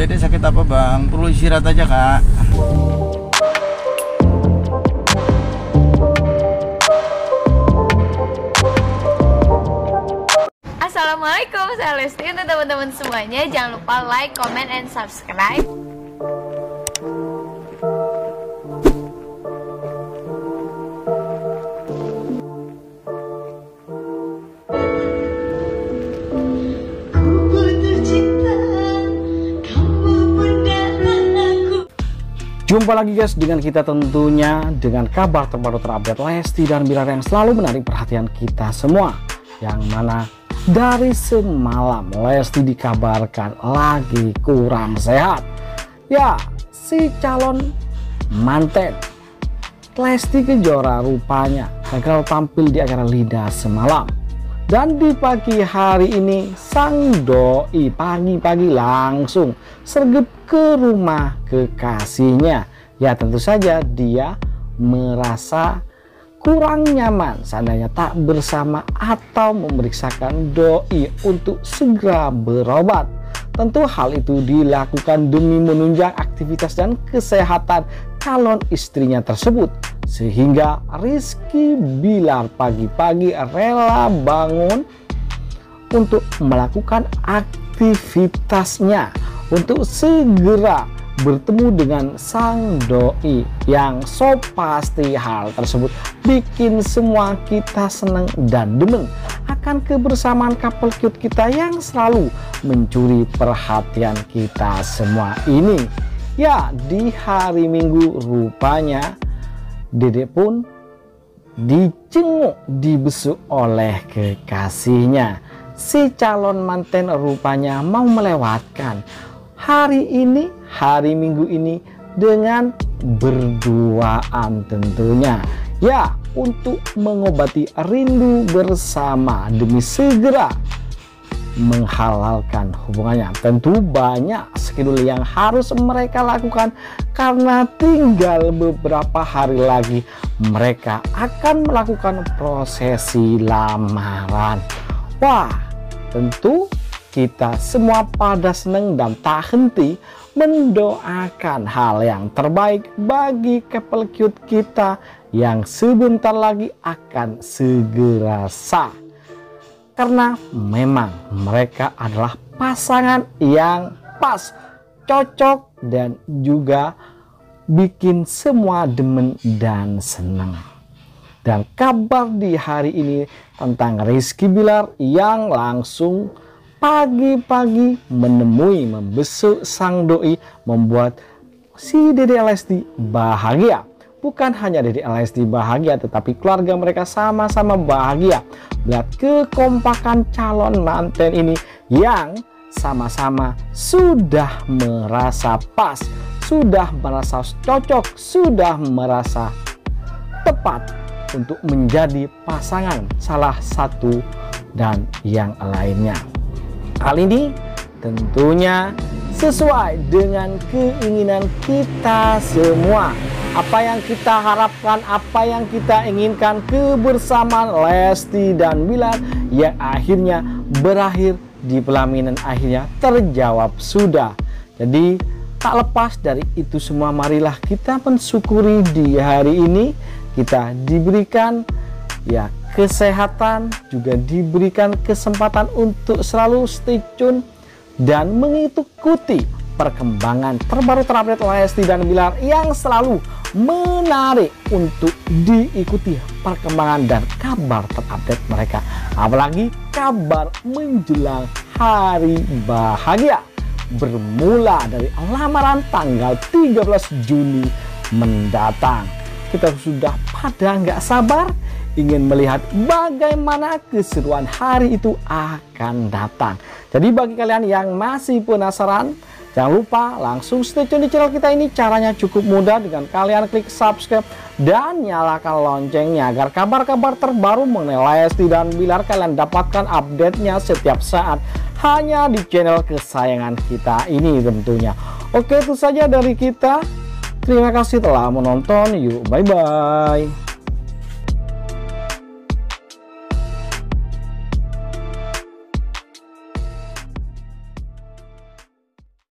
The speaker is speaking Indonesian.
Dedek sakit apa bang? Perlu istirahat aja kak. Assalamualaikum, saya Lesti. Untuk teman-teman semuanya, jangan lupa like, comment, and subscribe. Jumpa lagi guys dengan kita tentunya dengan kabar terbaru terupdate Lesti dan Bilar yang selalu menarik perhatian kita semua. Yang mana dari semalam Lesti dikabarkan lagi kurang sehat. Ya, si calon manten Lesti Kejora rupanya gagal tampil di acara Lida semalam. Dan di pagi hari ini sang doi pagi-pagi langsung sergap ke rumah kekasihnya. Ya tentu saja dia merasa kurang nyaman seandainya tak bersama atau memeriksakan doi untuk segera berobat. Tentu hal itu dilakukan demi menunjang aktivitas dan kesehatan calon istrinya tersebut. Sehingga Rizky Bilar pagi-pagi rela bangun untuk melakukan aktivitasnya untuk segera bertemu dengan sang doi, yang so pasti hal tersebut bikin semua kita senang dan demen akan kebersamaan couple cute kita yang selalu mencuri perhatian kita semua ini. Ya, di hari Minggu rupanya Dedek pun dijenguk, dibesuk oleh kekasihnya. Si calon manten rupanya mau melewatkan hari ini, hari Minggu ini dengan berduaan tentunya. Ya, untuk mengobati rindu bersama demi segera menghalalkan hubungannya. Tentu banyak skedul yang harus mereka lakukan karena tinggal beberapa hari lagi mereka akan melakukan prosesi lamaran. Wah, tentu kita semua pada senang dan tak henti mendoakan hal yang terbaik bagi couple cute kita yang sebentar lagi akan segera sah. Karena memang mereka adalah pasangan yang pas, cocok, dan juga bikin semua demen dan senang. Dan kabar di hari ini tentang Rizky Bilar yang langsung pagi-pagi menemui, membesuk sang doi, membuat si Dedek Lesti bahagia. Bukan hanya Dedek Lesti bahagia, tetapi keluarga mereka sama-sama bahagia melihat kekompakan calon manten ini yang sama-sama sudah merasa pas, sudah merasa cocok, sudah merasa tepat untuk menjadi pasangan salah satu dan yang lainnya. Hal ini tentunya sesuai dengan keinginan kita semua. Apa yang kita harapkan, apa yang kita inginkan, kebersamaan Lesti dan Bilar yang akhirnya berakhir di pelaminan akhirnya terjawab sudah. Jadi tak lepas dari itu semua, marilah kita mensyukuri di hari ini kita diberikan ya kesehatan, juga diberikan kesempatan untuk selalu stay tune dan mengikuti perkembangan terbaru terupdate Lesti dan Bilar yang selalu menarik untuk diikuti perkembangan dan kabar terupdate mereka. Apalagi kabar menjelang hari bahagia bermula dari lamaran tanggal 13 Juni mendatang. Kita sudah pada nggak sabar ingin melihat bagaimana keseruan hari itu akan datang. Jadi bagi kalian yang masih penasaran, jangan lupa langsung stay tune di channel kita ini. Caranya cukup mudah dengan kalian klik subscribe dan nyalakan loncengnya agar kabar-kabar terbaru mengenai Lesti dan Bilar kalian dapatkan update-nya setiap saat hanya di channel kesayangan kita ini tentunya. Oke, itu saja dari kita. Terima kasih telah menonton. Yuk, bye-bye.